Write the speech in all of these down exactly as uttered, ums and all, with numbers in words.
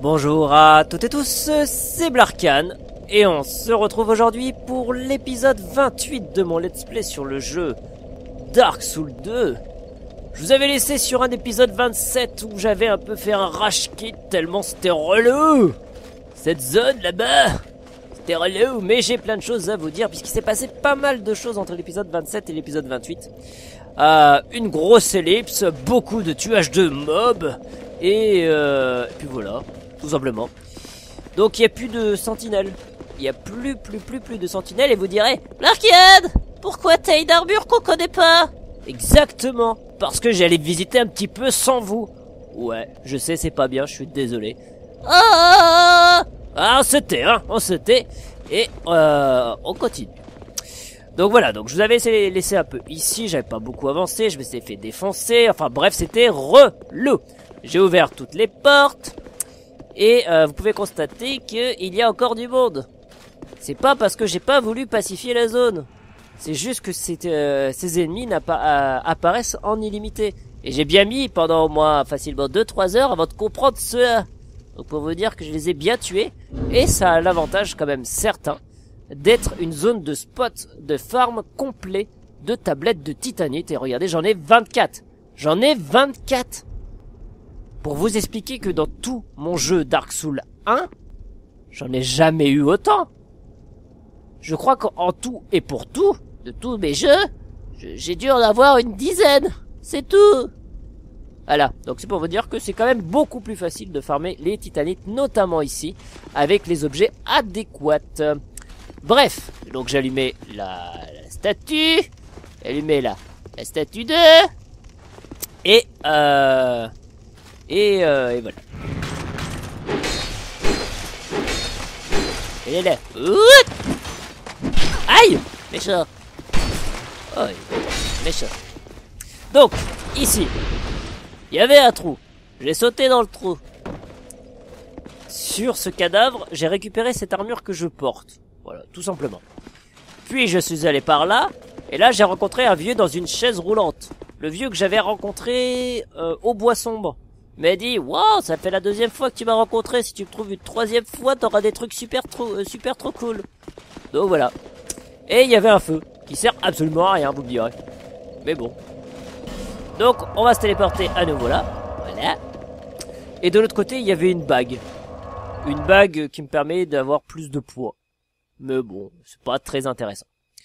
Bonjour à toutes et tous, c'est Blarkan, et on se retrouve aujourd'hui pour l'épisode vingt-huit de mon let's play sur le jeu Dark Souls deux. Je vous avais laissé sur un épisode vingt-sept où j'avais un peu fait un rage quit tellement c'était relou. Cette zone là-bas, c'était relou, mais j'ai plein de choses à vous dire puisqu'il s'est passé pas mal de choses entre l'épisode vingt-sept et l'épisode vingt-huit. Euh, une grosse ellipse, beaucoup de tuage de mobs, et, euh, et puis voilà, tout simplement. Donc il n'y a plus de sentinelles. Il n'y a plus, plus, plus, plus de sentinelles, et vous direz Blarkan, pourquoi t'as une armure qu'on connaît pas? Exactement, parce que j'allais visiter un petit peu sans vous. Ouais, je sais, c'est pas bien, je suis désolé. Ah, ah on se tait, hein, on se tait, et euh, on continue. Donc voilà, donc je vous avais laissé, laissé un peu ici, j'avais pas beaucoup avancé, je me suis fait défoncer, enfin bref, c'était relou. J'ai ouvert toutes les portes, et euh, vous pouvez constater qu'il y a encore du monde. C'est pas parce que j'ai pas voulu pacifier la zone, c'est juste que euh, ces ennemis euh, apparaissent en illimité. Et j'ai bien mis pendant au moins facilement deux trois heures avant de comprendre cela. Donc pour vous dire que je les ai bien tués, et ça a l'avantage quand même certain d'être une zone de spot de farm complet de tablettes de titanite. Et regardez, j'en ai vingt-quatre. J'en ai vingt-quatre. Pour vous expliquer que dans tout mon jeu Dark Souls un, j'en ai jamais eu autant. Je crois qu'en tout et pour tout, de tous mes jeux, j'ai dû en avoir une dizaine. C'est tout. Voilà, donc c'est pour vous dire que c'est quand même beaucoup plus facile de farmer les titanites, notamment ici, avec les objets adéquats. Bref, donc j'allumais la, la statue, j'allumais la, la statue deux, et euh, et, euh, et voilà. Et là, ouh, aïe, méchant. Oh, méchant. Donc, ici, il y avait un trou. J'ai sauté dans le trou. Sur ce cadavre, j'ai récupéré cette armure que je porte. Voilà, tout simplement. Puis je suis allé par là, et là j'ai rencontré un vieux dans une chaise roulante. Le vieux que j'avais rencontré euh, au bois sombre. Il m'a dit, wow, ça fait la deuxième fois que tu m'as rencontré. Si tu me trouves une troisième fois, t'auras des trucs super trop, euh, super trop cool. Donc voilà. Et il y avait un feu qui sert absolument à rien, vous me direz. Mais bon. Donc on va se téléporter à nouveau là. Voilà. Et de l'autre côté, il y avait une bague. Une bague qui me permet d'avoir plus de poids. Mais bon, c'est pas très intéressant.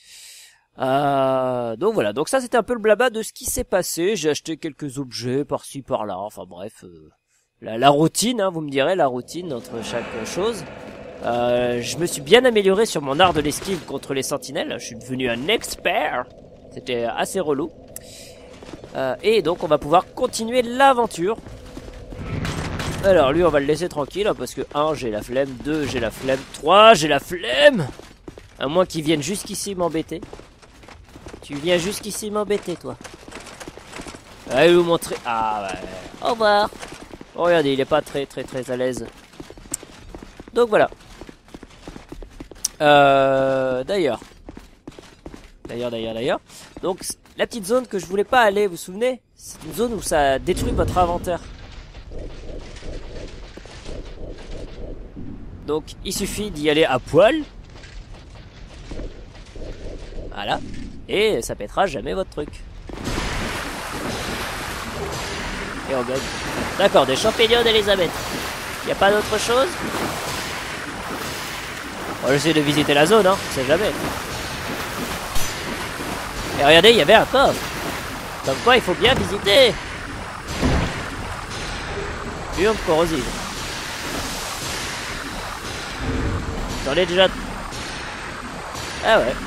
Euh, donc voilà, donc ça c'était un peu le blabla de ce qui s'est passé. J'ai acheté quelques objets par-ci par-là, enfin bref, euh, la, la routine, hein, vous me direz, la routine entre chaque chose. Euh, je me suis bien amélioré sur mon art de l'esquive contre les sentinelles, je suis devenu un expert, c'était assez relou. Euh, et donc on va pouvoir continuer l'aventure. Alors lui on va le laisser tranquille, hein, parce que un j'ai la flemme, deux j'ai la flemme, trois j'ai la flemme. À moins qu'il vienne jusqu'ici m'embêter. Tu viens jusqu'ici m'embêter, toi. Allez vous montrer. Ah ouais. Au revoir. Oh, regardez, il est pas très très très à l'aise. Donc voilà. Euh, d'ailleurs. D'ailleurs, d'ailleurs, d'ailleurs. Donc la petite zone que je voulais pas aller, vous vous souvenez? C'est une zone où ça détruit votre inventaire. Donc il suffit d'y aller à poil. Voilà. Et ça pètera jamais votre truc. Et on gagne. D'accord, des champignons d'Elisabeth. Y a pas d'autre chose? On va essayer de visiter la zone, hein, on sait jamais. Et regardez, il y avait un coffre. Comme quoi il faut bien visiter. Urne corrosive. J'en ai déjà... Ah ouais.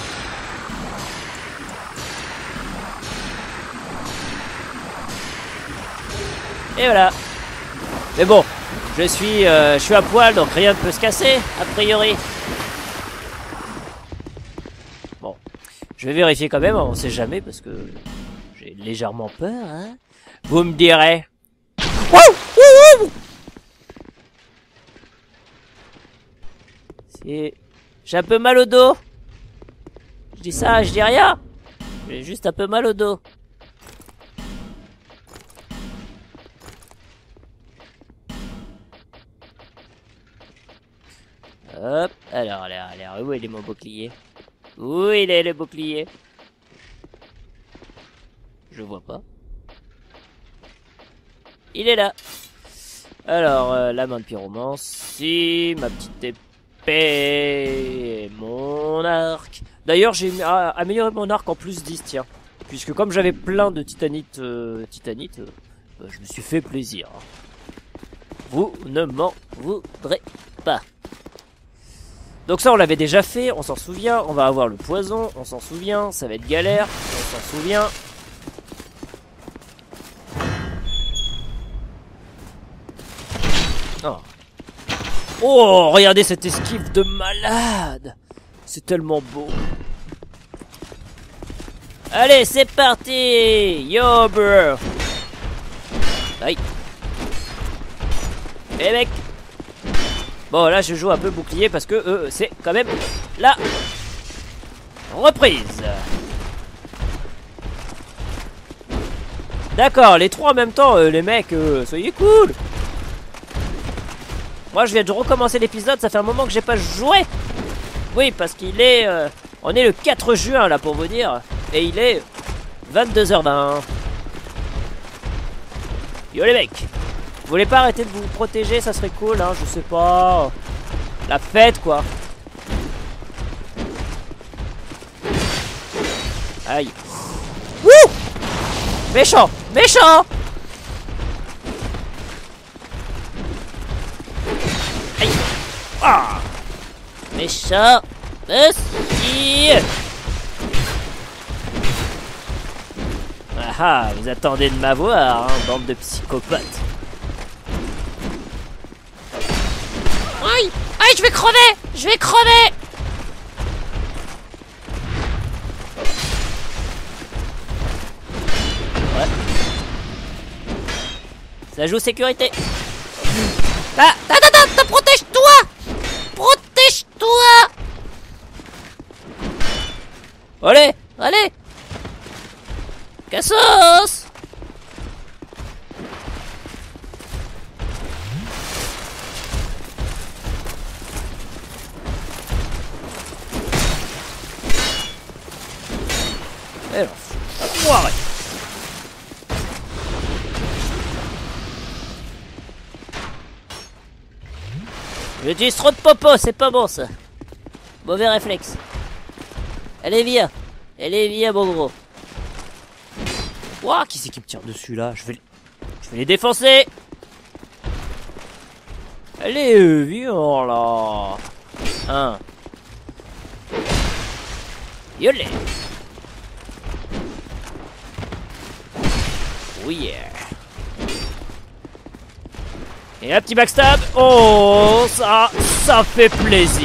Et voilà. Mais bon, je suis, euh, je suis à poil, donc rien ne peut se casser, a priori. Bon, je vais vérifier quand même, on sait jamais, parce que j'ai légèrement peur, hein. Vous me direz. C'est... J'ai un peu mal au dos. Je dis ça, je dis rien. J'ai juste un peu mal au dos. Hop, alors, alors, alors, où est mon bouclier? Où il est le bouclier? Je vois pas. Il est là. Alors, euh, la main de pyromancie, ma petite épée, et mon arc. D'ailleurs, j'ai ah, amélioré mon arc en plus dix, tiens. Puisque comme j'avais plein de titanite, euh, titanite euh, bah, je me suis fait plaisir. Vous ne m'en voudrez pas. Donc ça, on l'avait déjà fait, on s'en souvient. On va avoir le poison, on s'en souvient. Ça va être galère, on s'en souvient. Oh. Oh, regardez cette esquive de malade. C'est tellement beau. Allez, c'est parti. Yo, bro. Aïe. Eh, mec. Bon, là, je joue un peu bouclier parce que euh, c'est quand même la reprise. D'accord, les trois en même temps, euh, les mecs, euh, soyez cool. Moi, je viens de recommencer l'épisode, ça fait un moment que j'ai pas joué. Oui, parce qu'il est... Euh, on est le quatre juin, là, pour vous dire. Et il est vingt-deux heures vingt. Yo, les mecs. Vous voulez pas arrêter de vous protéger, ça serait cool, hein, je sais pas. La fête, quoi. Aïe. Wouh! Méchant! Méchant! Aïe! Ah! Méchant! Merci! Ah ah, vous attendez de m'avoir, hein, bande de psychopathes. Aïe! Aïe, je vais crever! Je vais crever! Ouais. Ça joue sécurité. Ah! Ta ta ta ta! Protège-toi! Protège-toi! Allez! Allez! Cassos! Eh, foiré. J'utilise trop de popo, c'est pas bon ça. Mauvais réflexe. Allez, viens. Allez, viens, mon gros. Ouah, qui c'est qui me tire dessus là? Je vais, je vais les défoncer. Allez, euh, viens là. Un. Yolé. Oh yeah. Et un petit backstab. Oh, ça, ça fait plaisir.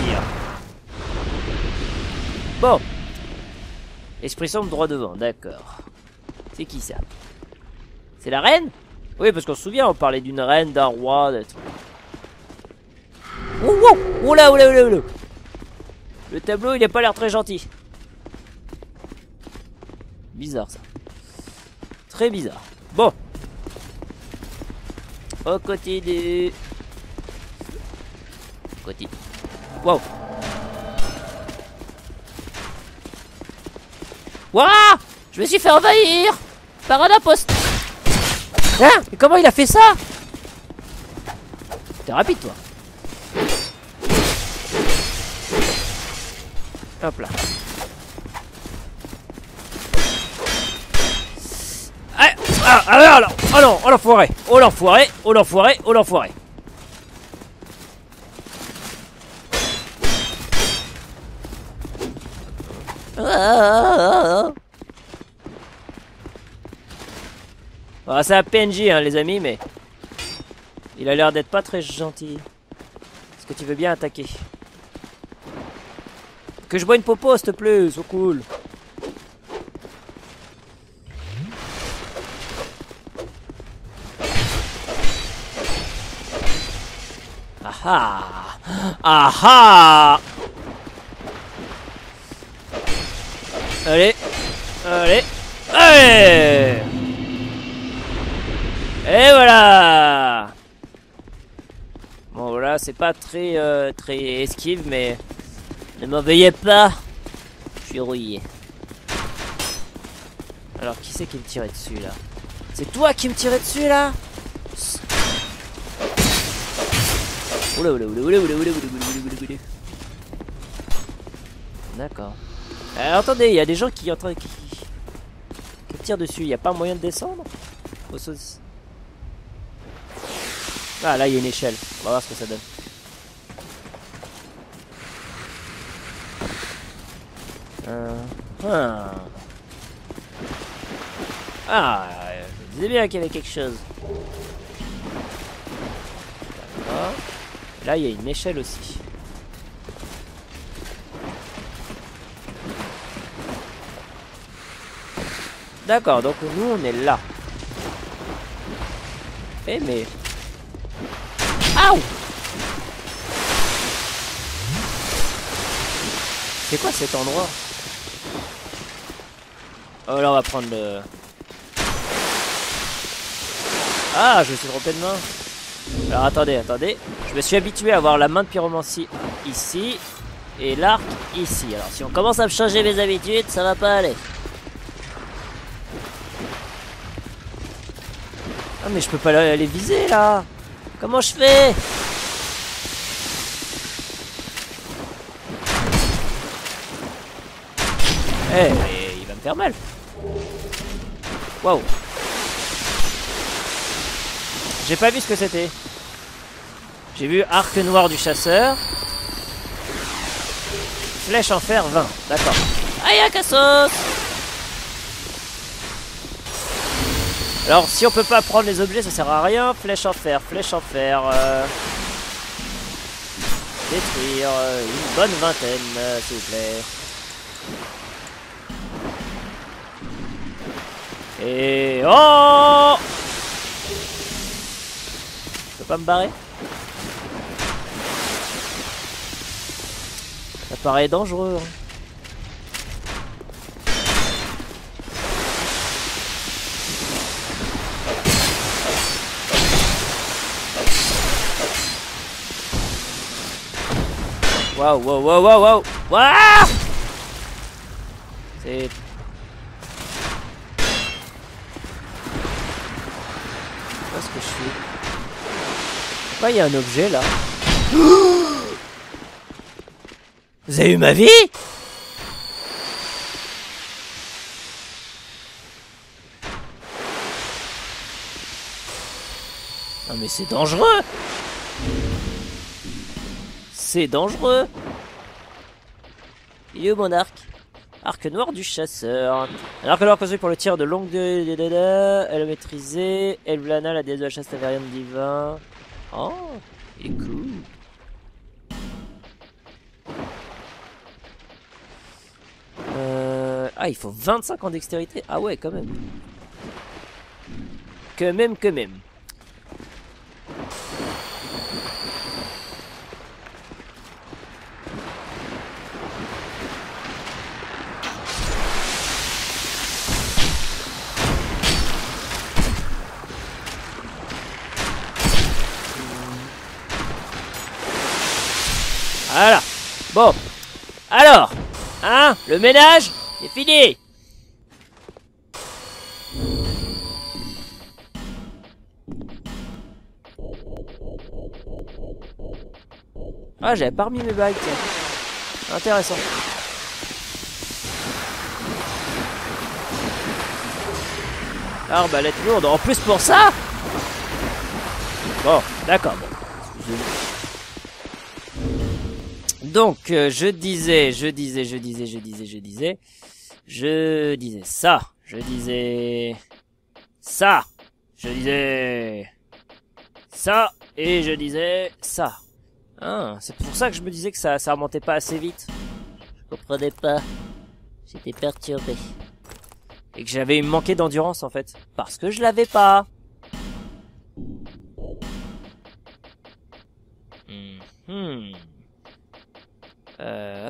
Bon. Esprit sombre droit devant, d'accord. C'est qui ça? C'est la reine? Oui, parce qu'on se souvient, on parlait d'une reine, d'un roi, d'être... Oh, oh, oh là, oh là, oh là, oh là. Le tableau, il a pas l'air très gentil. Bizarre, ça. Très bizarre. Bon. On continue. Continue. Wow. Waouh! Je me suis fait envahir par un imposteur. Hein? Mais comment il a fait ça? T'es rapide, toi. Hop là. Ah, ah, ah, alors, oh non, oh l'enfoiré, oh l'enfoiré, oh l'enfoiré, oh l'enfoiré. Ah, ah, c'est un P N J, hein, les amis, mais il a l'air d'être pas très gentil. Est-ce que tu veux bien attaquer? Que je bois une popo, s'il te plaît, c'est cool. Ah ah! Ah ah! Allez! Allez! Allez! Et voilà! Bon, voilà, Voilà, c'est pas très, euh, très esquive, mais ne m'en veuillez pas. Je suis rouillé. Alors, qui c'est qui me tirait dessus, là? C'est toi qui me tirais dessus, là? Oula, oula, oula, oula, oula, oula, oula, oula, oula. D'accord. Alors, attendez, il y a des gens qui, qui, qui, qui tirent dessus. Il n'y a pas moyen de descendre? Au sauce. Ah, là, il y a une échelle. On va voir ce que ça donne. Euh... Ah, ah je disais bien qu'il y avait quelque chose. D'accord. Là, il y a une échelle aussi. D'accord, donc nous, on est là. Eh, mais... Aouh! C'est quoi cet endroit? Oh là, on va prendre le... Ah, je me suis trompé de main. Alors attendez, attendez. Je me suis habitué à avoir la main de pyromancie ici et l'arc ici. Alors si on commence à me changer mes habitudes, ça va pas aller. Ah mais je peux pas les viser là. Comment je fais? Eh, mais il va me faire mal. Waouh. J'ai pas vu ce que c'était. J'ai vu arc noir du chasseur. Flèche en fer vingt. D'accord. Aïe, à cassos. Alors, si on peut pas prendre les objets, ça sert à rien. Flèche en fer, flèche en fer. Euh... Détruire euh, une bonne vingtaine, euh, s'il vous plaît. Et... Oh! Je peux pas me barrer? Ça paraît dangereux. Hein. Waouh, waouh, waouh, waouh, waouh! Waouh! C'est... Qu'est-ce que je suis? Pourquoi il y a un objet là? Vous avez eu ma vie? Non mais c'est dangereux! C'est dangereux! Il est où mon arc? Arc noir du chasseur. Un arc noir construit pour le tir de longue de... Elle est maîtrisée. Elle blana la déesse de la chasse tavérienne divin. Oh, il est cool. Euh... Ah, il faut vingt-cinq en dextérité. Ah ouais, quand même. Que même, que même. Voilà. Bon. Alors. Hein, le ménage, c'est fini. Ah, j'avais pas remis mes bagues, tiens. Intéressant. Arbalète lourde. En plus pour ça. Bon, d'accord. Bon. Donc, euh, je disais, je disais, je disais, je disais, je disais, je disais ça, je disais ça, je disais ça, et je disais ça. Ah, c'est pour ça que je me disais que ça, ça remontait pas assez vite. Je comprenais pas. J'étais perturbé. Et que j'avais manqué d'endurance, en fait. Parce que je l'avais pas. Hmm. Hmm. Euh...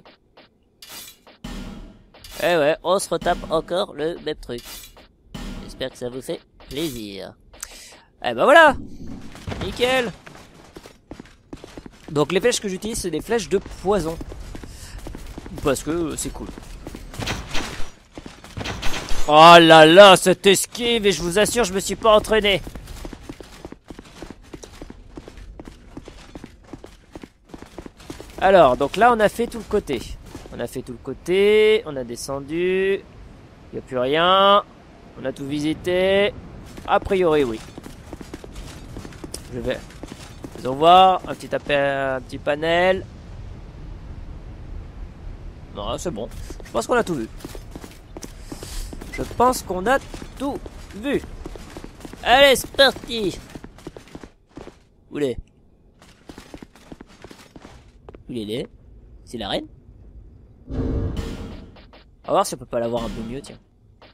Eh ouais, on se retape encore le même truc. J'espère que ça vous fait plaisir. Eh ben voilà. Nickel. Donc les flèches que j'utilise, c'est des flèches de poison. Parce que c'est cool. Oh là là, cette esquive, et je vous assure, je me suis pas entraîné. Alors, donc là, on a fait tout le côté. On a fait tout le côté, on a descendu. Il n'y a plus rien. On a tout visité. A priori, oui. Je vais... Faisons voir, un petit, un petit panel. Non, c'est bon. Je pense qu'on a tout vu. Je pense qu'on a tout vu. Allez, c'est parti. Où est? Où il est? C'est la reine? On va voir si on peut pas l'avoir un peu mieux, tiens.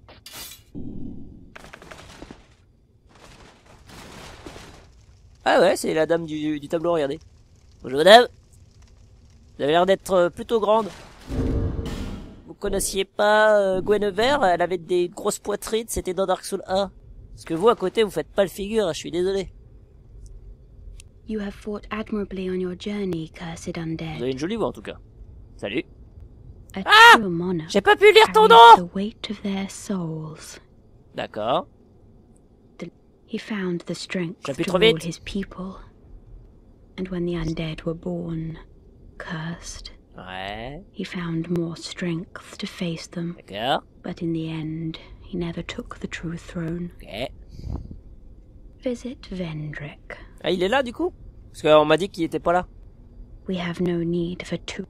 Ah ouais, c'est la dame du, du tableau, regardez. Bonjour madame. Vous avez l'air d'être plutôt grande. Vous connaissiez pas euh, Guinevere? Elle avait des grosses poitrines, c'était dans Dark Souls un. Parce que vous, à côté, vous faites pas le figure, je suis désolé. You have fought admirably on your journey, cursed undead. Vous avez une jolie voix en tout cas. Salut. A Ah! true monarch J'ai pas pu lire ton carries nom! the weight of their souls. D'accord. He found the strength J'appuie to trop rule vite. his people. And when the undead were born, cursed, Ouais. he found more strength to face them. D'accord. But in the end, he never took the true throne. Ok. Visit Vendrick. Ah, il est là du coup? Parce qu'on m'a dit qu'il était pas là. We have no need for two.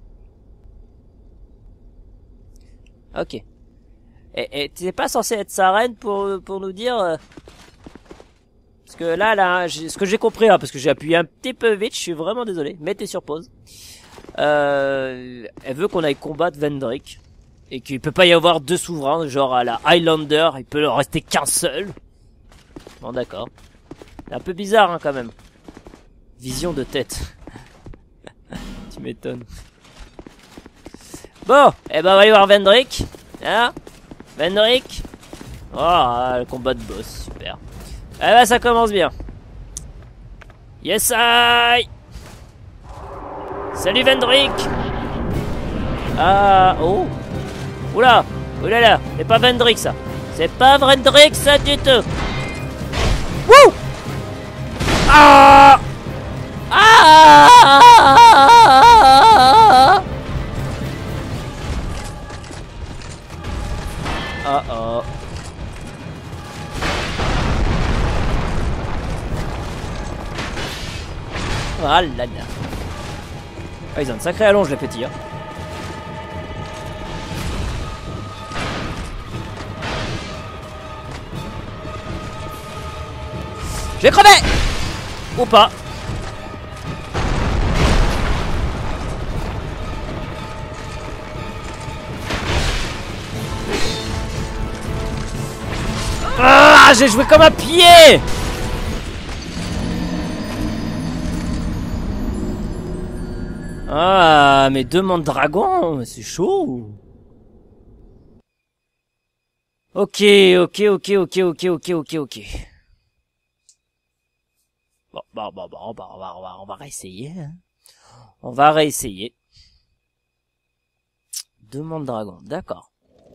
Ok. Et, et t'es pas censé être sa reine pour, pour nous dire... Euh... Parce que là, là, ce que j'ai compris, hein, parce que j'ai appuyé un petit peu vite, je suis vraiment désolé. Mettez sur pause. Euh, elle veut qu'on aille combattre Vendrick. Et qu'il peut pas y avoir deux souverains, genre à la Highlander, il peut en rester qu'un seul. Bon d'accord. C'est un peu bizarre hein, quand même. Vision de tête. Tu m'étonnes. Bon, eh ben on va aller voir Vendrick. Hein Vendrick. Oh, le combat de boss, super. Eh ben ça commence bien. Yes I. Salut Vendrick. Ah, oh. Oula, oulala, c'est pas Vendrick ça. C'est pas Vendrick ça du tout. Wouh. Ah. Ah. Oh oh. Ah là là. Ah, ils ont une sacrée allonge les petits hein. Je vais crever. Ou pas. Ah, j'ai joué comme un pied. Ah, mais demande dragon, c'est chaud. Ok, ok, ok, ok, ok, ok, ok, ok. Bon, bon, bon, bon, bon, on va, on va, on va réessayer. Hein. On va réessayer. Demande dragon, d'accord.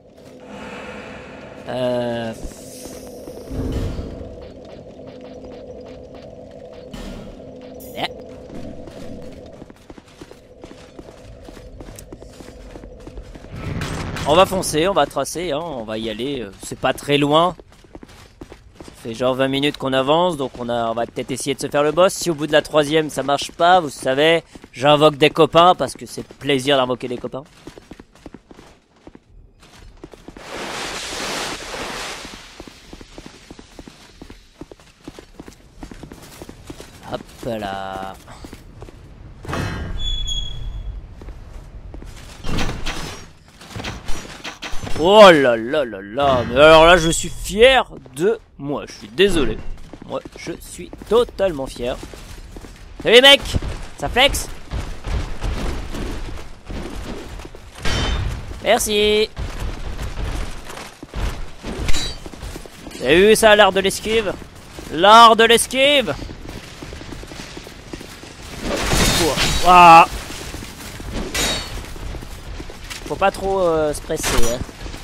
Euh... On va foncer, on va tracer, hein, on va y aller, c'est pas très loin. Ça fait genre vingt minutes qu'on avance, donc on, a, on va peut-être essayer de se faire le boss. Si au bout de la troisième ça marche pas, vous savez, j'invoque des copains, parce que c'est plaisir d'invoquer des copains. Hop là. Oh là là là là, mais alors là je suis fier de moi, je suis désolé. Moi je suis totalement fier. Salut les mecs, ça flex. Merci. Vous avez vu ça, l'art de l'esquive? L'art de l'esquive. Ouah. Faut pas trop euh, se presser. Hein.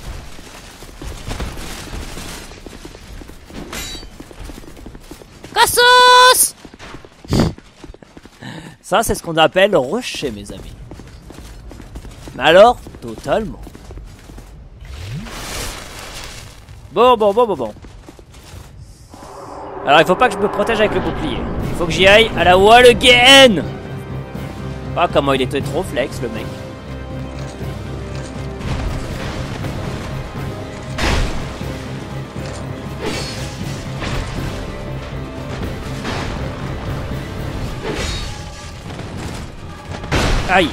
Cassos! Ça, c'est ce qu'on appelle rusher, mes amis. Mais alors, totalement. Bon, bon, bon, bon, bon. Alors, il faut pas que je me protège avec le bouclier. Il faut que j'y aille à la wall again. Ah, comment il était trop flex, le mec. Aïe.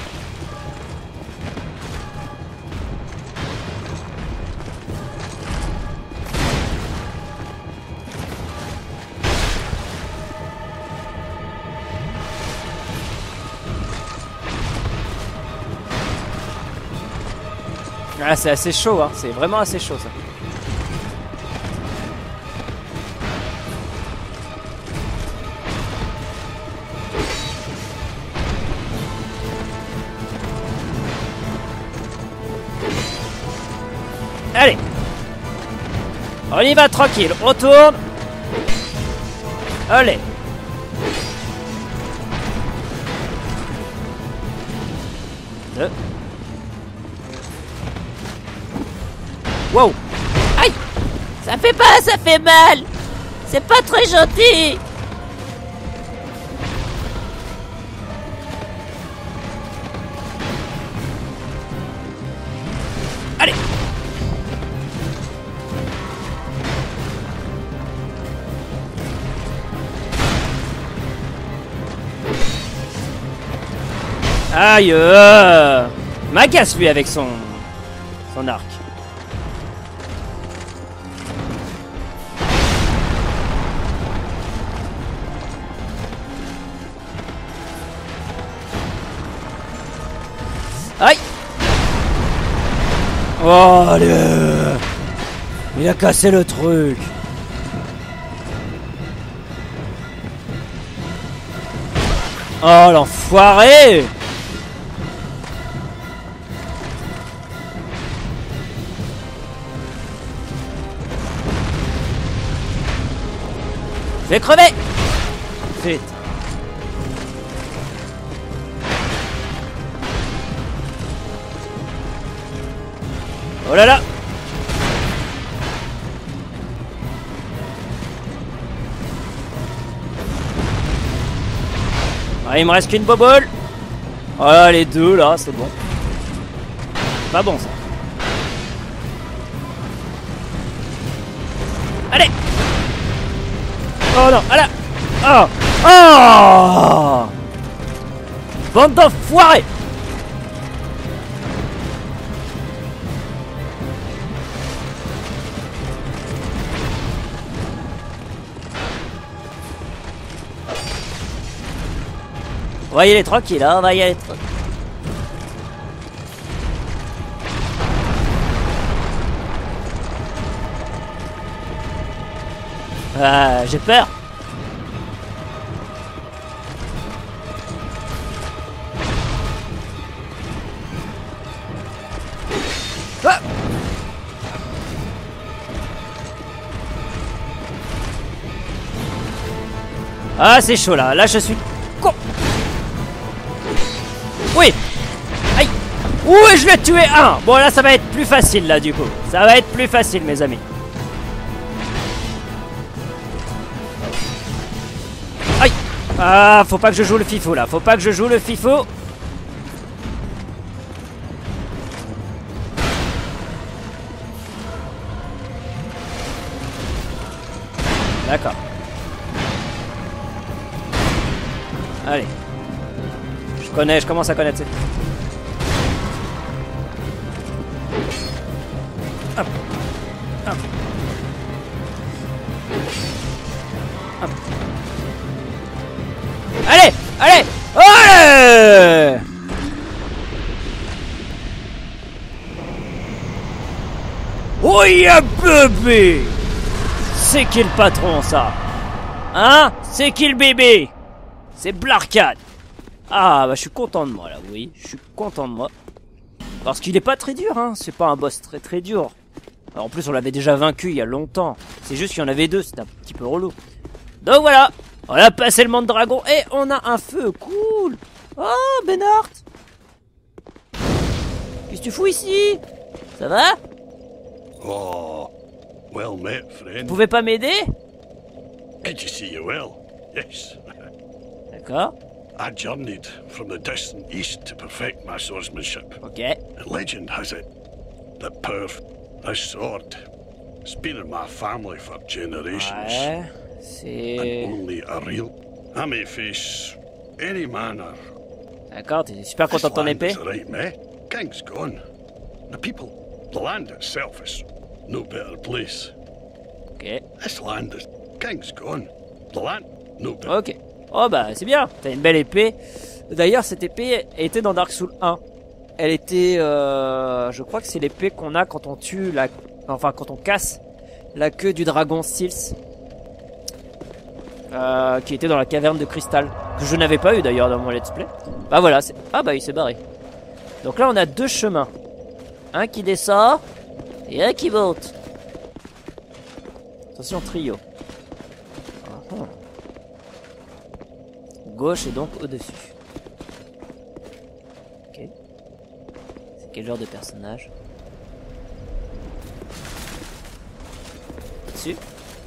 Ah, c'est assez chaud, hein. C'est vraiment assez chaud, ça. Allez. On y va tranquille. On tourne. Allez. Deux. Wow. Aïe! Ça fait pas, ça fait mal! C'est pas très gentil! Allez. Aïe euh... M'agace lui avec son... son arc. Aïe. Oh allez. Il a cassé le truc. Oh l'enfoiré. Je vais crever. Vite. Oh là là. Ah, il me reste qu'une bobole. Oh là, les deux là, c'est bon. Pas bon ça. Allez. Oh non, ah là. Oh. Oh. Bande d'enfoirés. On va y aller tranquille, hein, on va y aller tranquille. Ah, j'ai peur. Ah, ah c'est chaud là, là je suis con. Oui. Aïe. Oui, je l'ai tué un. Bon là ça va être plus facile là du coup. Ça va être plus facile mes amis. Aïe. Ah, faut pas que je joue le fifou là. Faut pas que je joue le fifou. D'accord. Allez. Je connais, je commence à connaître. Hop. Hop. Hop. Allez, allez, allez. Oh yeah, bébé. C'est qui le patron ça? Hein? C'est qui le bébé? C'est Blarkan. Ah, bah je suis content de moi là, oui. Je suis content de moi. Parce qu'il est pas très dur, hein. C'est pas un boss très très dur. Alors, en plus, on l'avait déjà vaincu il y a longtemps. C'est juste qu'il y en avait deux, c'était un petit peu relou. Donc voilà, on a passé le monde dragon et on a un feu, cool. Oh, Bernard. Qu'est-ce que tu fous ici? Ça va? Oh, well met, Vous friend. pouvez pas m'aider? Good to see you well. Yes. D'accord, I journeyed from the distant east to perfect my swordsmanship. ok. And legend has it that perf, this sword, has been in my family for generations. Ouais, And c'est... only a real. I may face any manner. D'accord, t'es super content de ton This land épée? is right, meh? King's gone. The people, the land itself is no better place. Ok, This land is King's gone. The land, no better. ok. Oh bah c'est bien, t'as une belle épée. D'ailleurs cette épée était dans Dark Souls un. Elle était, euh, je crois que c'est l'épée qu'on a quand on tue la, enfin quand on casse la queue du dragon Sils, euh, qui était dans la caverne de cristal, que je n'avais pas eu d'ailleurs dans mon let's play. Bah voilà, c'est... ah bah il s'est barré. Donc là on a deux chemins, un qui descend et un qui monte. Attention trio. Uh-huh. Gauche et donc au-dessus. Ok. C'est quel genre de personnage? Dessus.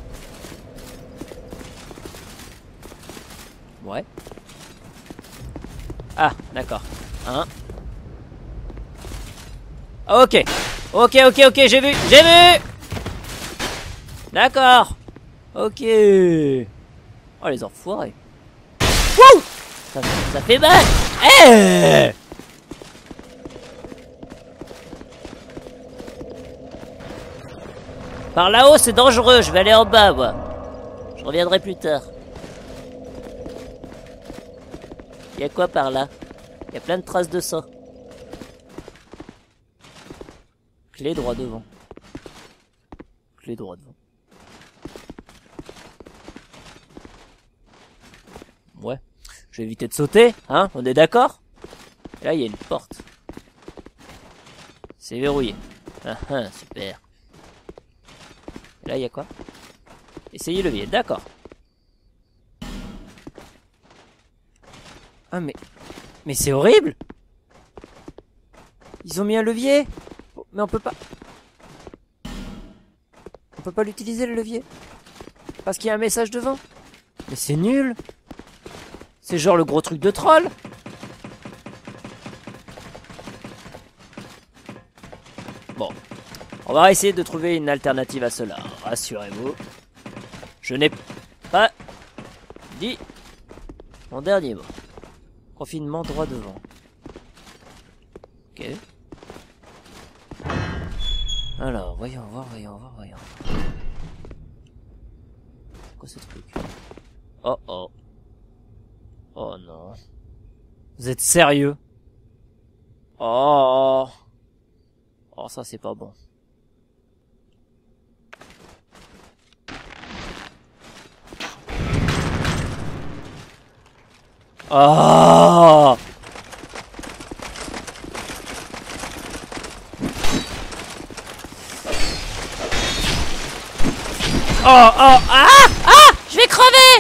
Ouais. Ah, d'accord. Un. Ok. Ok, ok, ok, j'ai vu, j'ai vu. D'accord. Ok. Oh les enfoirés. Wouh, ça, ça fait mal. Eh, par là-haut c'est dangereux, je vais aller en bas moi. Je reviendrai plus tard. Il y a quoi par là? Il y a plein de traces de sang. Clé droit devant. Clé droit devant. Ouais. Je vais éviter de sauter, hein? On est d'accord? Là, il y a une porte. C'est verrouillé. Ah ah, super. Et là, il y a quoi? Essayez le levier, d'accord. Ah, mais... Mais c'est horrible! Ils ont mis un levier! Mais on peut pas... On peut pas l'utiliser, le levier? Parce qu'il y a un message devant? Mais c'est nul! C'est genre le gros truc de troll. Bon. On va essayer de trouver une alternative à cela. Rassurez-vous. Je n'ai pas dit mon dernier mot. Confinement droit devant. Ok. Alors, voyons voir, voyons voir, voyons voir. C'est quoi ce truc? Oh oh. Oh non. Vous êtes sérieux? Oh. Oh, ça c'est pas bon. Oh. Oh, oh, ah! Ah, je vais crever.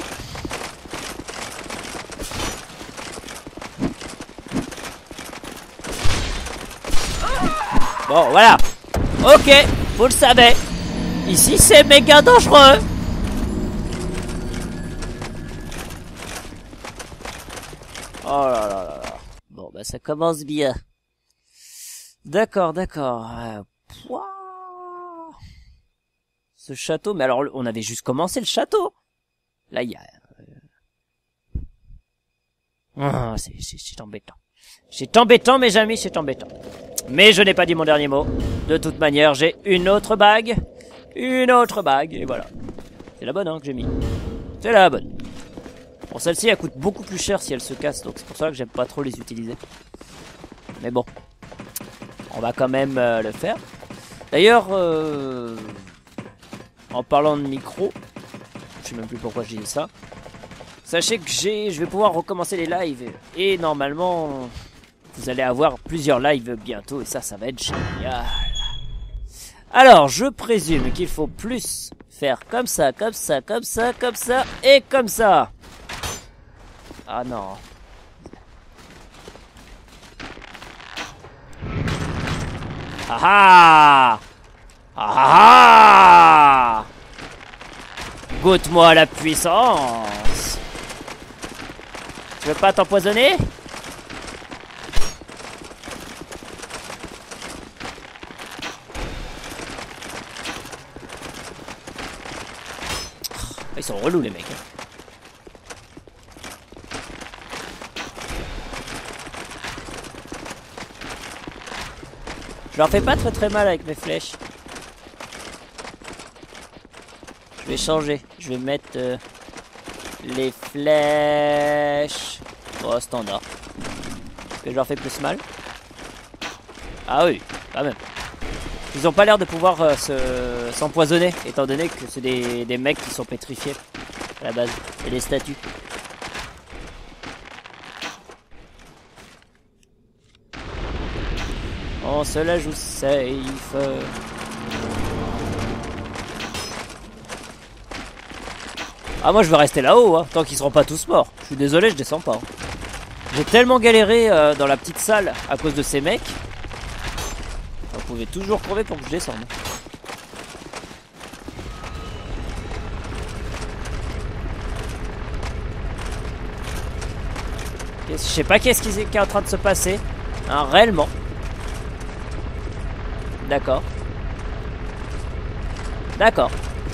Bon, voilà. Ok, vous le savez. Ici, c'est méga dangereux. Oh là là là là. Bon, bah ça commence bien. D'accord, d'accord. Euh, pouah. Ce château, mais alors, on avait juste commencé le château. Là, il y a... Euh... Oh, c'est, c'est, c'est embêtant. C'est embêtant, mes amis, c'est embêtant. Mais je n'ai pas dit mon dernier mot. De toute manière, j'ai une autre bague. Une autre bague, et voilà. C'est la bonne, hein, que j'ai mis. C'est la bonne. Bon, celle-ci, elle coûte beaucoup plus cher si elle se casse, donc c'est pour ça que j'aime pas trop les utiliser. Mais bon. On va quand même euh, le faire. D'ailleurs, euh, en parlant de micro, je sais même plus pourquoi j'ai dit ça. Sachez que j'ai, je vais pouvoir recommencer les lives. Et normalement, vous allez avoir plusieurs lives bientôt. Et ça, ça va être génial. Alors, je présume qu'il faut plus faire comme ça, comme ça, comme ça, comme ça et comme ça. Ah non. Ah ah. Ah ah. Goûte-moi la puissance. Tu veux pas t'empoisonner? Ils sont relous les mecs. Je leur fais pas très très mal avec mes flèches. Je vais changer. Je vais mettre euh, les flèches au standard. Est-ce que je leur fais plus mal? Ah oui, quand même. Ils ont pas l'air de pouvoir euh, se s'empoisonner, étant donné que c'est des, des mecs qui sont pétrifiés à la base. Et des statues. On se la joue safe. Ah moi je vais rester là-haut, hein, tant qu'ils seront pas tous morts. Je suis désolé, je descends pas. Hein. J'ai tellement galéré euh, dans la petite salle à cause de ces mecs. Vous pouvez toujours crever pour que je descende. Je sais pas qu'est-ce qui est en train de se passer. Hein, réellement. D'accord. D'accord.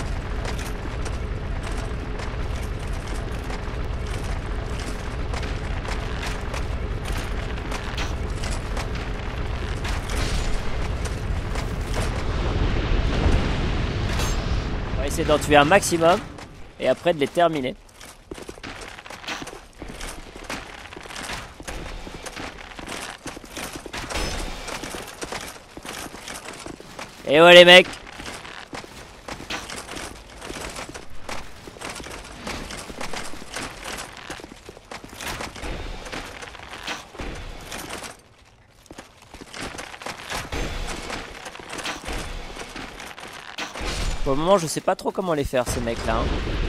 On va essayer d'en tuer un maximum. Et après de les terminer. Et ouais les mecs. Pour le moment je sais pas trop comment les faire ces mecs là hein.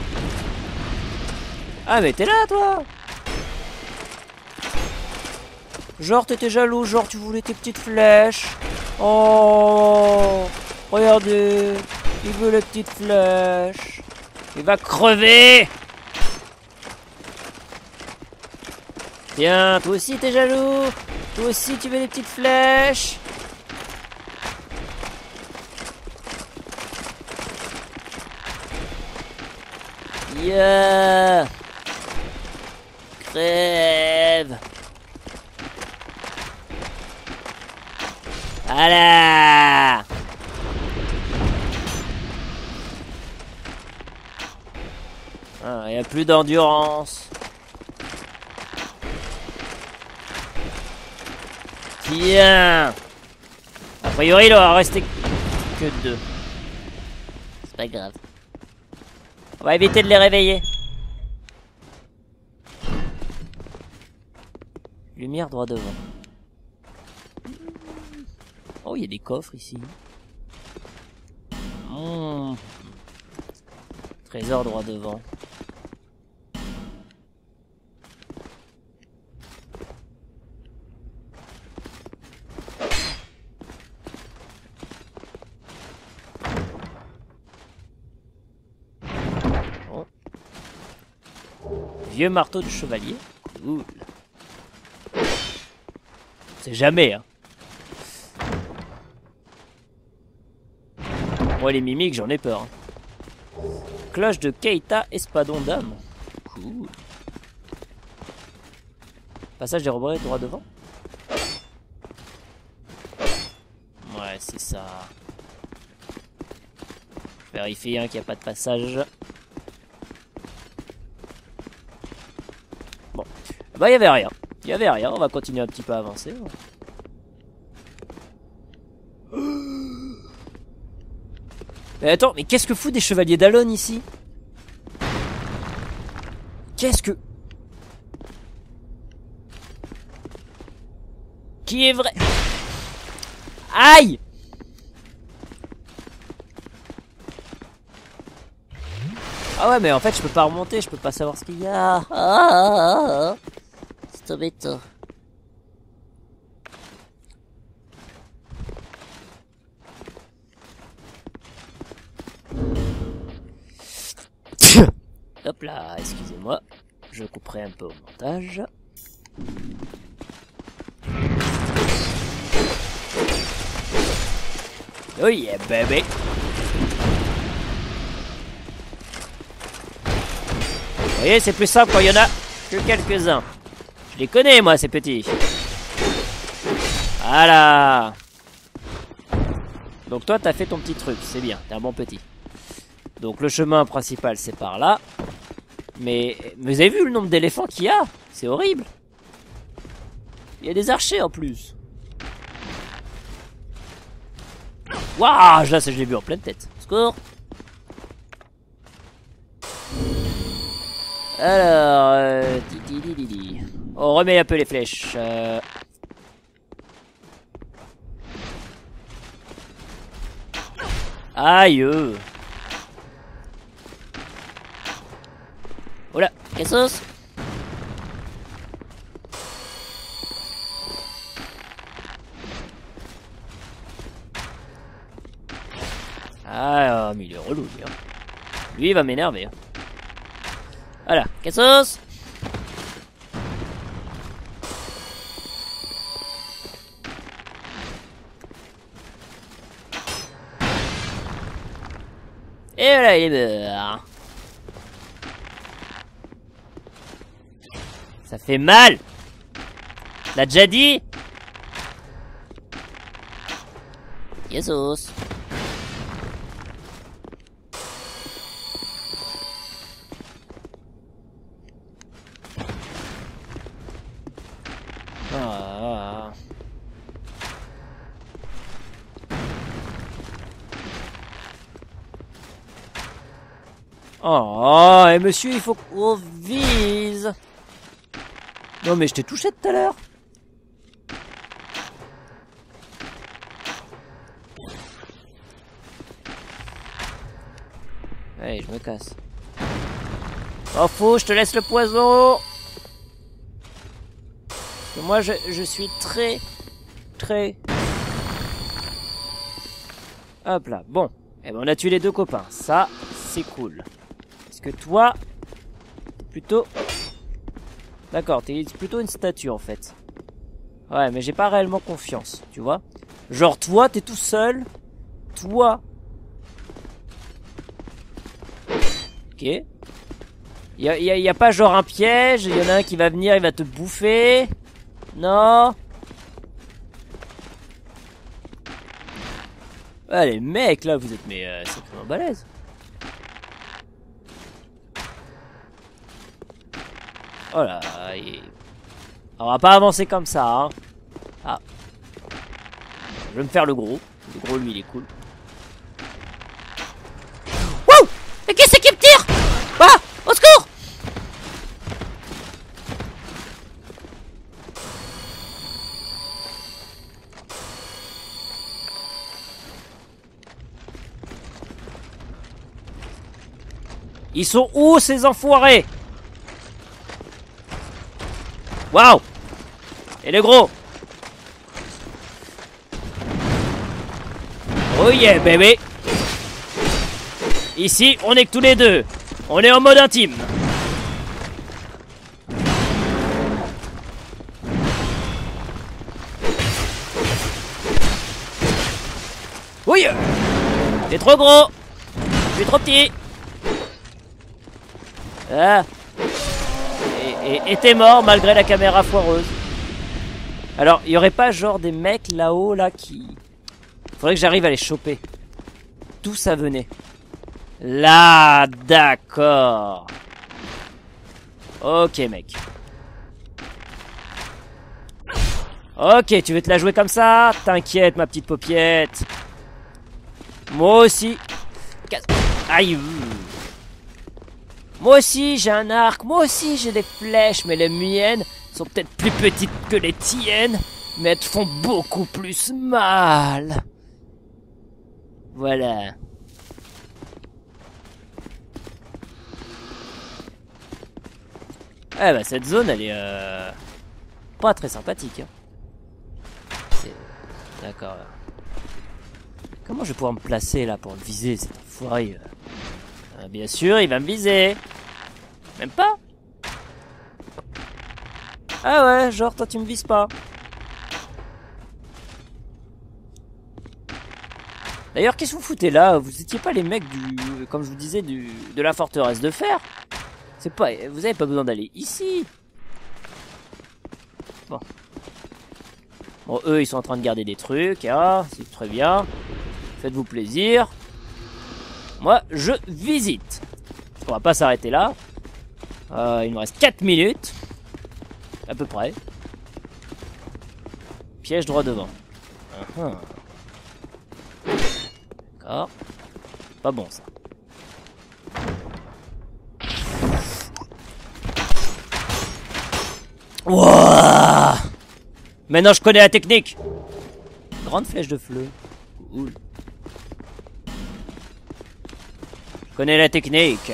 Ah mais t'es là toi. Genre t'étais jaloux, genre tu voulais tes petites flèches. Oh, regardez, il veut les petites flèches. Il va crever. Tiens, toi aussi t'es jaloux. Toi aussi tu veux des petites flèches. Yeah. Crève. Voilà. Ah, il n'y a plus d'endurance. Tiens. A priori, il aura resté que deux. C'est pas grave. On va éviter de les réveiller. Lumière droit devant. Oh, il y a des coffres ici. Mmh. Trésor droit devant. Oh. Vieux marteau de chevalier. Cool. C'est jamais, hein. Moi les mimiques j'en ai peur. Cloche de Keita, espadon d'âme. Cool. Passage des robots droit devant. Ouais c'est ça. Vérifie hein, qu'il n'y a pas de passage. Bon. Bah il n'y avait rien. Il n'y avait rien. On va continuer un petit peu à avancer. Mais attends, mais qu'est-ce que fout des chevaliers d'Alon ici? Qu'est-ce que... qui est vrai. Aïe! Ah ouais, mais en fait, je peux pas remonter, je peux pas savoir ce qu'il y a. Ah, ah, ah, ah. C'est embêtant. Hop là, excusez-moi. Je couperai un peu au montage. Oh yeah, baby! Vous voyez, c'est plus simple quand il y en a que quelques-uns. Je les connais, moi, ces petits. Voilà. Donc toi, t'as fait ton petit truc, c'est bien, t'es un bon petit. Donc le chemin principal, c'est par là. Mais, mais vous avez vu le nombre d'éléphants qu'il y a? C'est horrible. Il y a des archers en plus. Waouh, là, ça je l'ai vu en pleine tête. Score. Alors, euh, di, di, di, di. On remet un peu les flèches. Euh... Aïe. Euh. Oh là, Cassos. Ah, mais il est relou, lui. Hein. Lui, il va m'énerver. Hein. Voilà, Cassos. Et voilà, il est mort. Ça fait mal. T'as déjà dit? Cassos. Ah. Oh, et monsieur, il faut qu'on vise. Non, mais je t'ai touché tout à l'heure. Allez, je me casse. Oh, fou, je te laisse le poison. Moi, je, je suis très, très... Hop là, bon. Eh ben, on a tué les deux copains. Ça, c'est cool. Parce que toi, t'es plutôt... D'accord, t'es plutôt une statue, en fait. Ouais, mais j'ai pas réellement confiance, tu vois. Genre, toi, t'es tout seul. Toi. Ok. Y a, y a, y a pas genre un piège. Il y en a un qui va venir, il va te bouffer. Non. Ah, les mecs là, vous êtes mais euh, c'est vraiment balèze. Oh là, il... on va pas avancer comme ça. Hein. Ah. Je vais me faire le gros. Le gros, lui, il est cool. Wouh! Mais qu'est-ce qui me tire? Ah! Au secours! Ils sont où ces enfoirés? Waouh! Et le gros? Oh yeah, bébé! Ici, on est que tous les deux. On est en mode intime. Oui! T'es trop gros! Je suis trop petit! Ah. Et et t'es mort malgré la caméra foireuse. Alors, il y aurait pas genre des mecs là-haut, là, qui... Faudrait que j'arrive à les choper. D'où ça venait? Là, d'accord. Ok, mec. Ok, tu veux te la jouer comme ça? T'inquiète, ma petite paupiette. Moi aussi. Aïe. Moi aussi, j'ai un arc. Moi aussi, j'ai des flèches. Mais les miennes sont peut-être plus petites que les tiennes. mais elles te font beaucoup plus mal. Voilà. Eh bah cette zone elle est euh, pas très sympathique. Hein. D'accord. Comment je vais pouvoir me placer là pour le viser cet enfoiré euh, bien sûr il va me viser. Même pas. Ah ouais genre toi tu me vises pas. D'ailleurs qu'est-ce que vous foutez là? Vous étiez pas les mecs du, comme je vous disais, du de la forteresse de fer? C'est pas, vous avez pas besoin d'aller ici. Bon. Bon, eux, ils sont en train de garder des trucs. Ah, c'est très bien. Faites-vous plaisir. Moi, je visite. On va pas s'arrêter là. Euh, il nous reste quatre minutes. À peu près. Piège droit devant. Uh-huh. D'accord. Pas bon, ça. Wouah! Maintenant je connais la technique. Grande flèche de feu. Cool. Je connais la technique.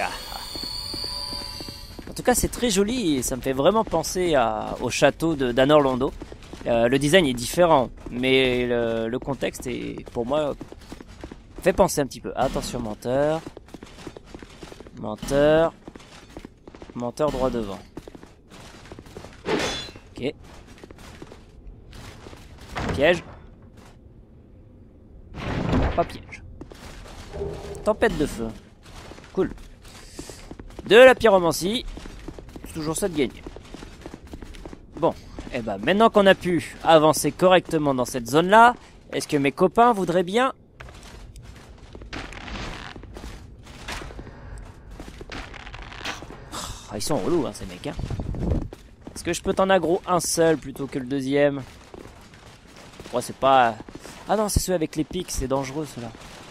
En tout cas c'est très joli et ça me fait vraiment penser à, au château d'Anne Orlando. Euh, le design est différent, mais le, le contexte est pour moi fait penser un petit peu. Attention menteur. Menteur. Menteur droit devant. Ok. Piège. Pas piège. Tempête de feu. Cool. De la pyromancie. C'est toujours ça de gagner. Bon. Et eh ben maintenant qu'on a pu avancer correctement dans cette zone là, est-ce que mes copains voudraient bien... Oh, ils sont relous hein ces mecs hein. Est-ce que je peux t'en aggro un seul plutôt que le deuxième? Ouais, c'est pas... Ah non, c'est ceux avec les pics, c'est dangereux ceux-là.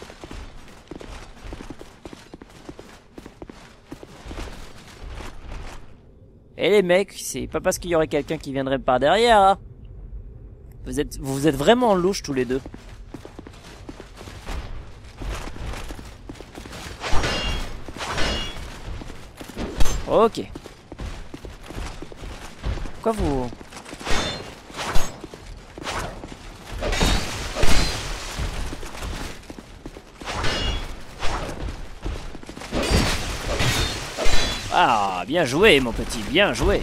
Et les mecs, c'est pas parce qu'il y aurait quelqu'un qui viendrait par derrière, hein. Vous êtes, vous êtes vraiment louches tous les deux. Ok. Pourquoi vous... Ah, bien joué mon petit, bien joué.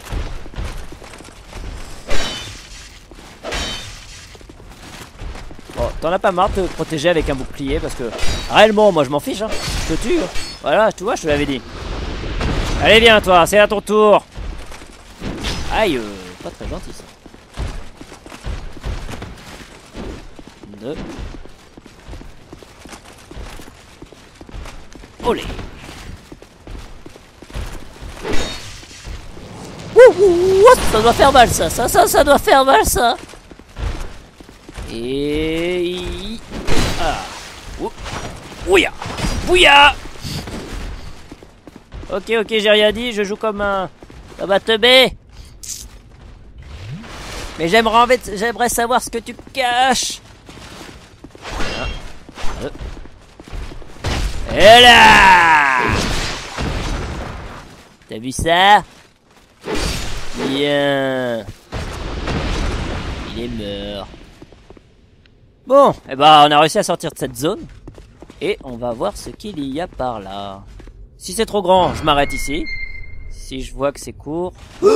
Bon, t'en as pas marre de te protéger avec un bouclier parce que... Réellement, moi je m'en fiche, hein. Je te tue. Voilà, tu vois, je te l'avais dit. Allez, viens toi, c'est à ton tour. Aïe, euh, pas très gentil ça. Deux. Olé. Ouh, ouh, ouh, ça doit faire mal ça, ça, ça, ça doit faire mal ça. Et... Ah. Ouh. Ouya. Ouya. Ok, ok, j'ai rien dit, je joue comme un... Comme un teubé. Mais j'aimerais j'aimerais savoir ce que tu caches. Un, deux. Et là! T'as vu ça? Bien. Il est mort. Bon, et eh ben on a réussi à sortir de cette zone. Et on va voir ce qu'il y a par là. Si c'est trop grand, je m'arrête ici. Si je vois que c'est court...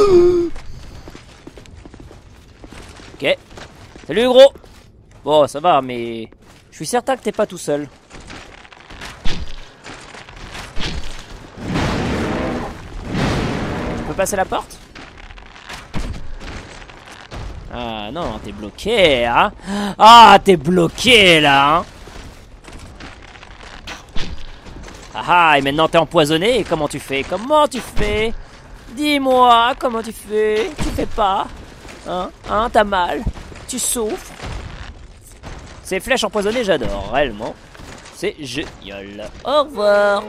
Ok. Salut gros. Bon, ça va, mais... Je suis certain que t'es pas tout seul. Tu peux passer la porte? Ah non, t'es bloqué, hein. Ah, t'es bloqué, là, hein. Ah ah, et maintenant t'es empoisonné. Et comment tu fais? Comment tu fais? Dis-moi, comment tu fais? Tu fais pas? Hein? Hein? T'as mal? Tu souffres? Ces flèches empoisonnées, j'adore, réellement. C'est génial. Au revoir.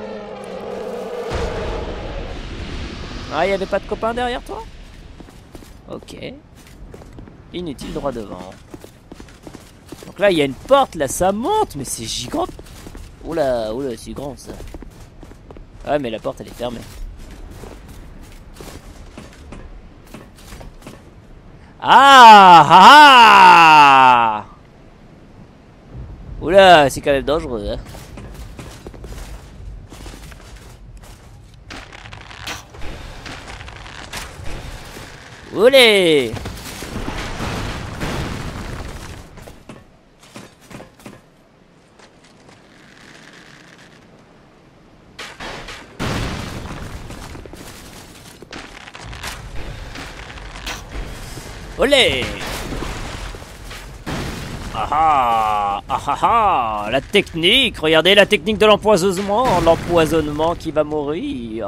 Ah, y'avait pas de copain derrière toi? Ok. Inutile, droit devant. Donc là, il y a une porte, là, ça monte, mais c'est gigant. Oula, oula, c'est grand, ça. Ouais, mais la porte, elle est fermée. Ah ah ah. Oula, c'est quand même dangereux, hein. Olé! Olé! Ah ah! Ah ah ah! La technique! Regardez la technique de l'empoisonnement! L'empoisonnement qui va mourir!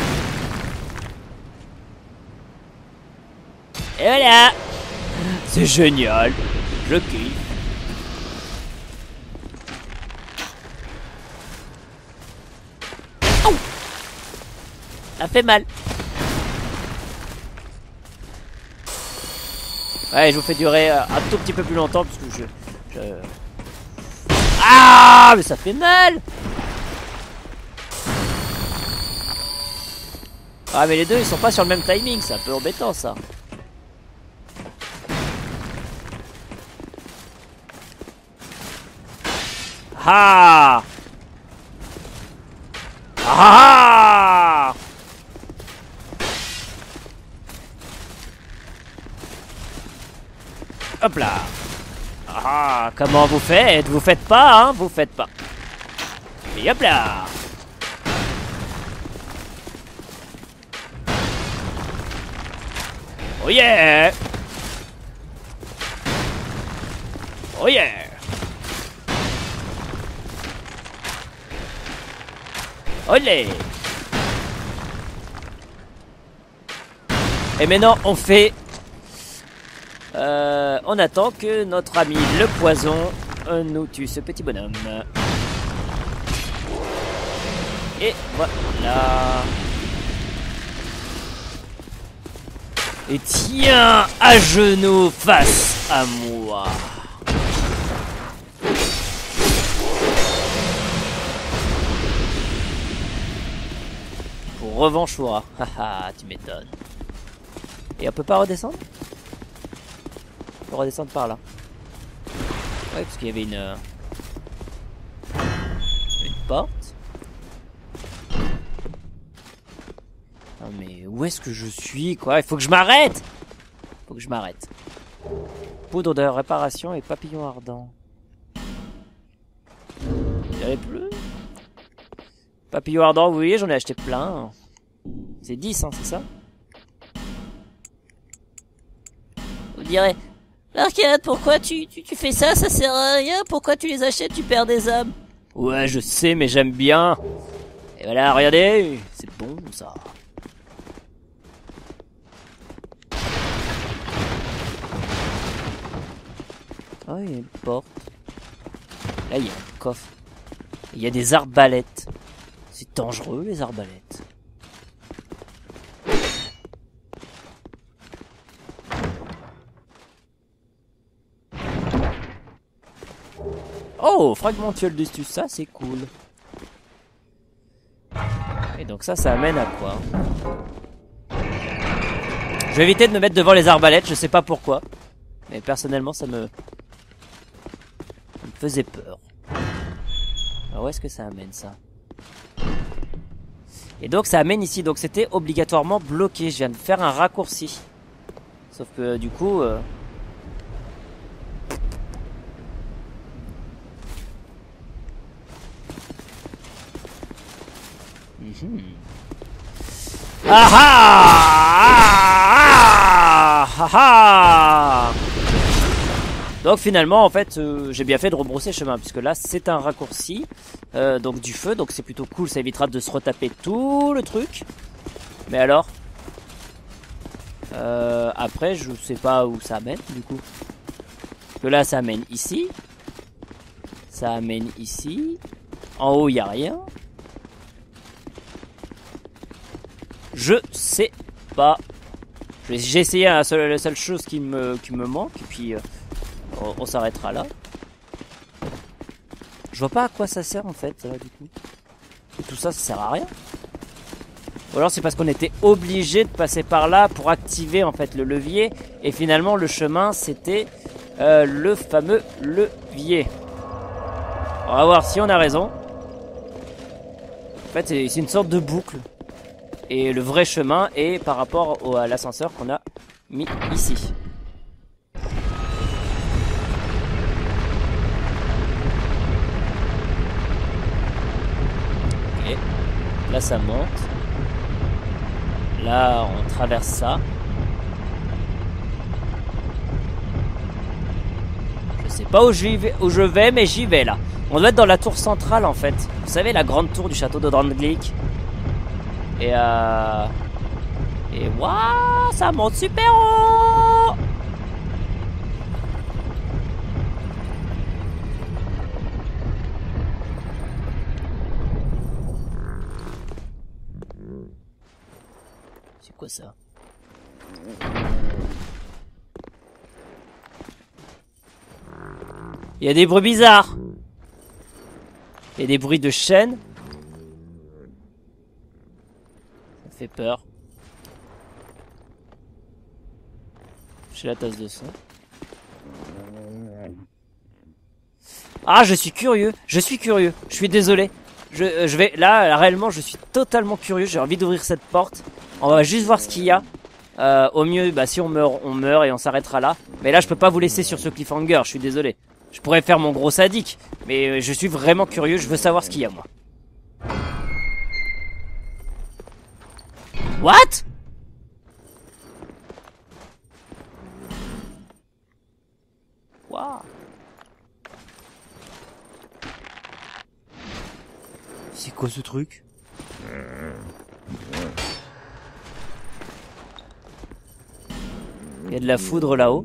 Et voilà! C'est génial! Je kiffe! Oh! Ça fait mal! Ouais, je vous fais durer euh, un tout petit peu plus longtemps parce que je, je... Ah, mais ça fait mal. Ah, mais les deux, ils sont pas sur le même timing, c'est un peu embêtant, ça. Ah. Ah. Hop là. Ah, comment vous faites? Vous faites pas, hein? Vous faites pas. Et hop là. Oh yeah. Oh yeah. Olé. Et maintenant, on fait... Euh, on attend que notre ami le poison euh, nous tue ce petit bonhomme. Et voilà. Et tiens, à genoux face à moi. Pour revanchoura. Haha, tu m'étonnes. Et on peut pas redescendre? On peut redescendre par là. Ouais, parce qu'il y avait une... Euh, une porte. Non mais où est-ce que je suis, quoi? Il faut que je m'arrête. Faut que je m'arrête. Poudre de réparation et papillon ardent. Il n'y avait plus. Papillon ardent, vous voyez, j'en ai acheté plein. C'est dix, hein, c'est ça? Vous direz... L'arcade, pourquoi tu, tu, tu fais ça? Ça sert à rien. Pourquoi tu les achètes? Tu perds des âmes. Ouais, je sais, mais j'aime bien. Et voilà, regardez. C'est bon, ça. Oh, il y a une porte. Là, il y a un coffre. Il y a des arbalètes. C'est dangereux, les arbalètes. Oh, fragmentuel d'estus, ça c'est cool. Et donc ça, ça amène à quoi? Je vais éviter de me mettre devant les arbalètes, je sais pas pourquoi. Mais personnellement, ça me... ça me faisait peur. Alors où est-ce que ça amène, ça? Et donc ça amène ici, donc c'était obligatoirement bloqué. Je viens de faire un raccourci. Sauf que du coup... Euh... Mmh. Ah ah, ah, ah. Donc finalement en fait euh, j'ai bien fait de rebrousser chemin puisque là c'est un raccourci euh, donc du feu, donc c'est plutôt cool, ça évitera de se retaper tout le truc. Mais alors euh, après je sais pas où ça amène du coup. Parce que là ça amène ici, ça amène ici, en haut il n'y a rien. Je sais pas. J'ai essayé la seule, la seule chose qui me, qui me manque, et puis euh, on, on s'arrêtera là. Je vois pas à quoi ça sert en fait, euh, du coup. Et tout ça, ça sert à rien. Ou alors c'est parce qu'on était obligé de passer par là pour activer en fait le levier. Et finalement le chemin c'était euh, le fameux levier. On va voir si on a raison. En fait c'est une sorte de boucle. Et le vrai chemin est par rapport au, à l'ascenseur qu'on a mis ici. Ok. Là ça monte. Là on traverse ça. Je sais pas où, j'y vais, où je vais mais j'y vais là. On doit être dans la tour centrale en fait. Vous savez la grande tour du château de Drangleic. Et euh... Et waouh, ça monte super haut. C'est quoi ça? Il y a des bruits bizarres. Il y a des bruits de chaînes. Ça fait peur. J'ai la tasse de sang. Ah, je suis curieux. Je suis curieux. Je suis désolé. Je, euh, je vais là, réellement, je suis totalement curieux. J'ai envie d'ouvrir cette porte. On va juste voir ce qu'il y a. Euh, au mieux, bah, si on meurt, on meurt et on s'arrêtera là. Mais là, je peux pas vous laisser sur ce cliffhanger. Je suis désolé. Je pourrais faire mon gros sadique, mais euh, je suis vraiment curieux. Je veux savoir ce qu'il y a, moi. What? Wow. C'est quoi ce truc? Il y a de la foudre là-haut.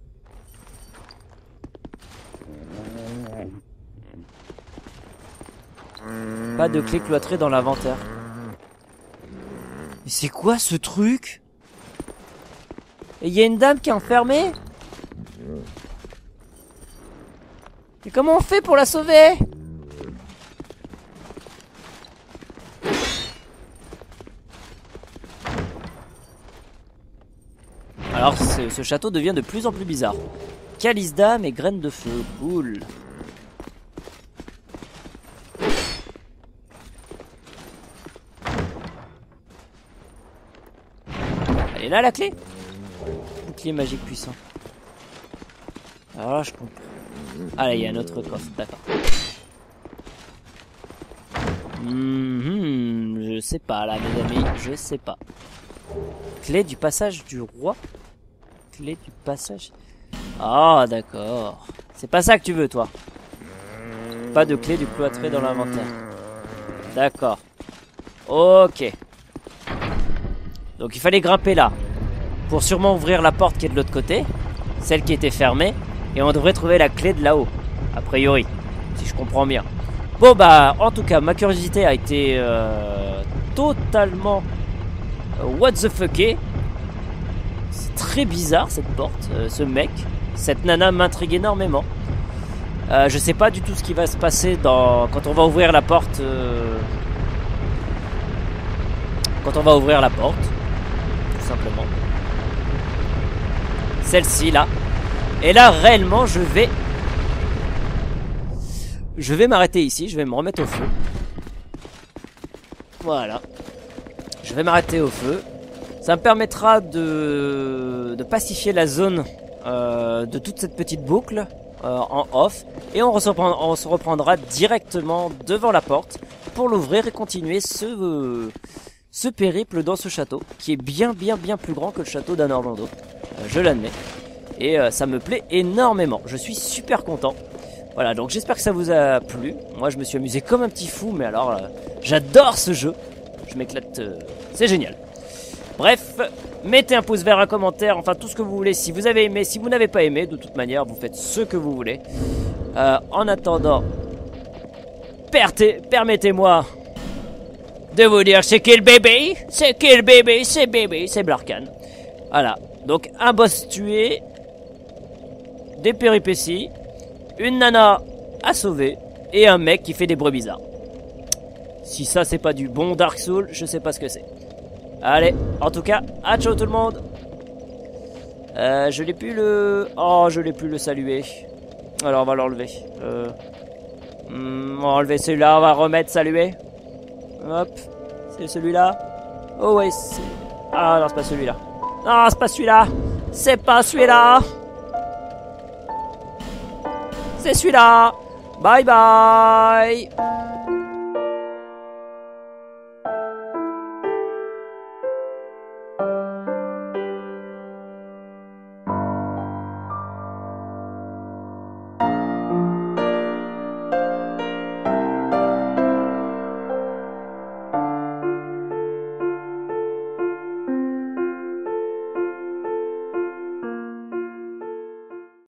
Pas de clé cloîtrée dans l'inventaire. Mais c'est quoi ce truc? Et il y a une dame qui est enfermée? Et comment on fait pour la sauver? Alors ce, ce château devient de plus en plus bizarre. Calice d'âme et graines de feu, cool. Elle est là la clé? Bouclier magique puissant. Alors là je comprends. Ah là il y a un autre coffre, d'accord. Mmh, je sais pas là mes amis, je sais pas. Clé du passage du roi? Clé du passage... Ah d'accord. C'est pas ça que tu veux toi. Pas de clé du cloîtré dans l'inventaire. D'accord. Ok. Donc il fallait grimper là. Pour sûrement ouvrir la porte qui est de l'autre côté. Celle qui était fermée. Et on devrait trouver la clé de là-haut. A priori. Si je comprends bien. Bon bah en tout cas ma curiosité a été euh, totalement euh, what the fuck. C'est très bizarre cette porte, euh, ce mec. Cette nana m'intrigue énormément. Euh, je sais pas du tout ce qui va se passer dans quand on va ouvrir la porte. Euh... Quand on va ouvrir la porte, tout simplement. Celle-ci là. Et là réellement je vais Je vais m'arrêter ici, je vais me remettre au feu. Voilà. Je vais m'arrêter au feu. Ça me permettra de, de pacifier la zone euh, de toute cette petite boucle euh, en off. Et on, on se reprendra directement devant la porte pour l'ouvrir et continuer ce, euh, ce périple dans ce château qui est bien bien bien plus grand que le château d'Anne Orlando. Euh, je l'admets. Et euh, ça me plaît énormément. Je suis super content. Voilà, donc j'espère que ça vous a plu. Moi je me suis amusé comme un petit fou, mais alors euh, j'adore ce jeu. Je m'éclate, euh, c'est génial. Bref, mettez un pouce vert, un commentaire, enfin tout ce que vous voulez si vous avez aimé. Si vous n'avez pas aimé, de toute manière, vous faites ce que vous voulez. Euh, en attendant, permettez-moi de vous dire c'est qui le bébé? C'est qui le bébé? C'est bébé, c'est Blarkan. Voilà. Donc un boss tué. Des péripéties. Une nana à sauver. Et un mec qui fait des bruits bizarres. Si ça c'est pas du bon Dark Souls, je sais pas ce que c'est. Allez, en tout cas, à ciao tout le monde. Euh, je l'ai plus le... Oh, je l'ai plus le saluer. Alors on va l'enlever. Euh... Hmm, on va enlever celui-là, on va remettre saluer. Hop, c'est celui-là. Oh ouais, c'est... Ah non, c'est pas celui-là. Non, c'est pas celui-là. C'est pas celui-là. C'est celui-là. Bye bye.